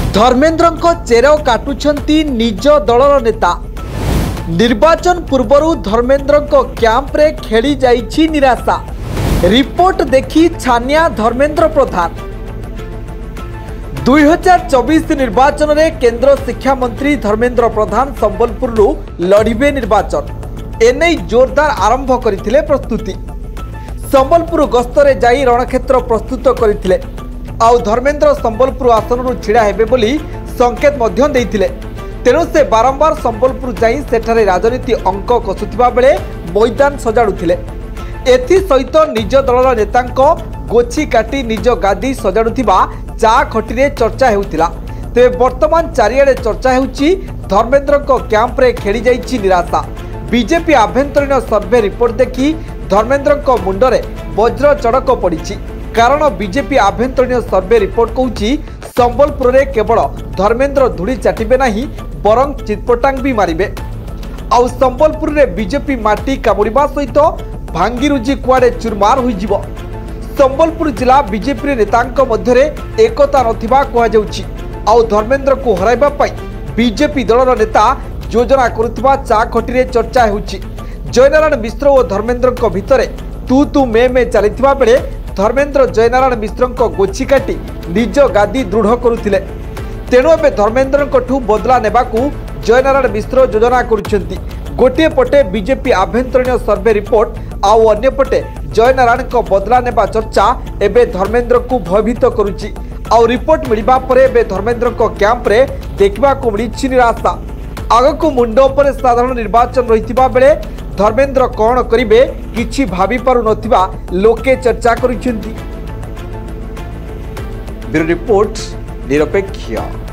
Dharmendra chair काटुछंती निज दलर नेता। निर्वाचन पूर्व धर्मेन्द्र क्यांप्रे खेली जाइछि निराशा। रिपोर्ट देखी छानिया धर्मेन्द्र प्रधान। 2024 निर्वाचन में केंद्र शिक्षा मंत्री धर्मेन्द्र प्रधान संबलपुर लड़िबे निर्वाचन एने जोरदार आरंभ करथिले प्रस्तुति। संबलपुर गस्तरे जाई रणक्षेत्र प्रस्तुत करथिले। आउ धर्मेन्द्र संबलपुर आसन छिड़ा हेबे बोली संकेत मध्य देइथिले। तेणु से बारंबार संबलपुर जाई सेठारे राजनीति अंक कसुथिबा बेले मैदान सजाड़ुथिले। एथि सहित निज दलर नेतांको गोछी काटी निज गादी सजाड़ुथिबा चा खटिरे चर्चा हेउथिला। तेबे वर्तमान चारिआडे चर्चा हेउची धर्मेन्द्र क्यांप्रे खेली जाइछि निराशा। बीजेपी आभ्यंतरीण सर्वे रिपोर्ट देखी धर्मेन्द्र मुंडरे वज्र चड़क पड़िछि। कारण बीजेपी आभ्यंतरीण सर्वे रिपोर्ट कहूची संबलपुर रे केवल धर्मेन्द्र धूली चाटिबे नाही बरं चितपटांग भी मारिबे। आउ संबलपुर रे बीजेपी माटी कामुड़िबा सहित भांगीरुजी कुआडे चुरमार होइजिबो। संबलपुर जिला बीजेपी नेतांक मध्यरे एकता नथिबा कहा जाउछि। आउ धर्मेन्द्र को हराइबा पई बीजेपी दलर नेता योजना करुथिबा चा खटिरे चर्चा हेउछि। जयनारायण मिश्र और धर्मेन्द्र भितरे तू मे चलिथिबा बेले धर्मेन्द्र जयनारायण मिश्र गोछी काटी निज गादी दृढ़ करुथिले। तेणु एबे धर्मेन्द्र बदला नेबाकू जयनारायण मिश्र योजना करुछंती। गोटे पटे बीजेपी आभ्यंतरीण सर्वे रिपोर्ट आउ अन्य पटे जयनारायण बदला नेबा चर्चा एबे धर्मेन्द्र को भयभीत करुछि। आउ रिपोर्ट मिलिबा परे एबे धर्मेन्द्र क्यांप्रे देखिबा को मिलिछि निराशा। आगकू मुंड उपरे साधारण निर्वाचन रहितिबा बेले धर्मेन्द्र कौन करिबे किछि भाबी पारु नथिबा लोके चर्चा करिसेंती। ब्यूरो रिपोर्ट निरपेक्ष।